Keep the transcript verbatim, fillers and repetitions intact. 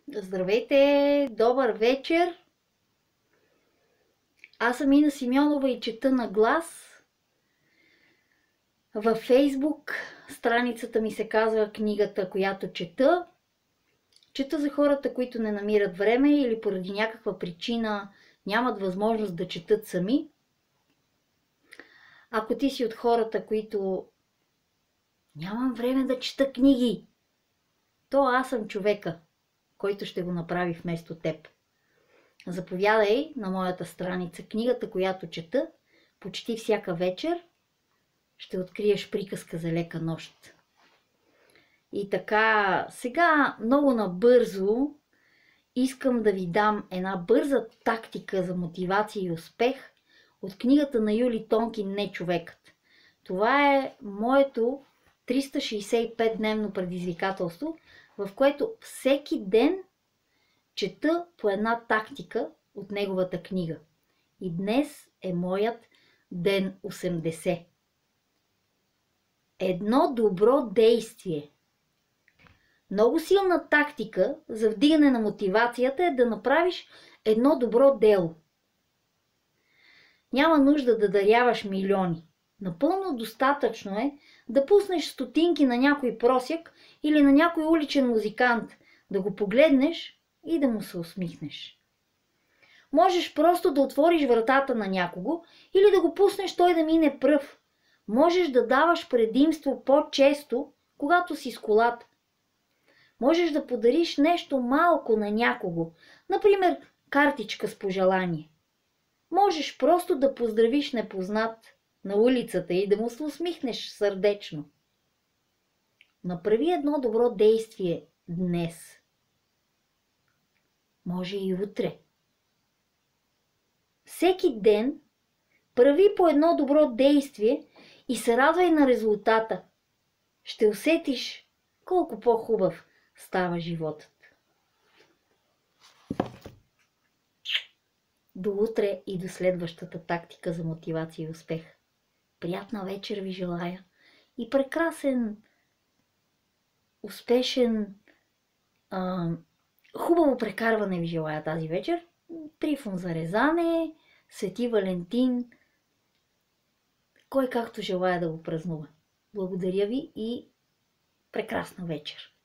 Здравейте! Добър вечер! Аз съм Ина Симеонова и чета на глас. Във Фейсбук страницата ми се казва Книгата, която чета. Чета за хората, които не намират време или поради някаква причина нямат възможност да четат сами. Ако ти си от хората, които нямам време да чета книги, то аз съм човека, който ще го направи вместо теб. Заповядай на моята страница Книгата, която чета, почти всяка вечер ще откриеш приказка за лека нощ. И така, сега много набързо искам да ви дам една бърза тактика за мотивация и успех от книгата на Юли Тонкин "Не човекът". Това е моето триста шейсет и пет дневно предизвикателство, в което всеки ден чета по една тактика от неговата книга. И днес е моят ден осемдесет. Едно добро действие. Много силна тактика за вдигане на мотивацията е да направиш едно добро дело. Няма нужда да даряваш милиони. Напълно достатъчно е да пуснеш стотинки на някой просяк или на някой уличен музикант, да го погледнеш и да му се усмихнеш. Можеш просто да отвориш вратата на някого или да го пуснеш той да мине пръв. Можеш да даваш предимство по-често, когато си с колата. Можеш да подариш нещо малко на някого, например картичка с пожелание. Можеш просто да поздравиш непознат на улицата и да му се усмихнеш сърдечно. Направи едно добро действие днес. Може и утре. Всеки ден прави по едно добро действие и се радвай на резултата. Ще усетиш колко по-хубав става животът. До утре и до следващата тактика за мотивация и успех. Приятна вечер ви желая и прекрасен, успешен, а, хубаво прекарване ви желая тази вечер. Трифон за резане, Свети Валентин, кой както желая да го празнува. Благодаря ви и прекрасна вечер!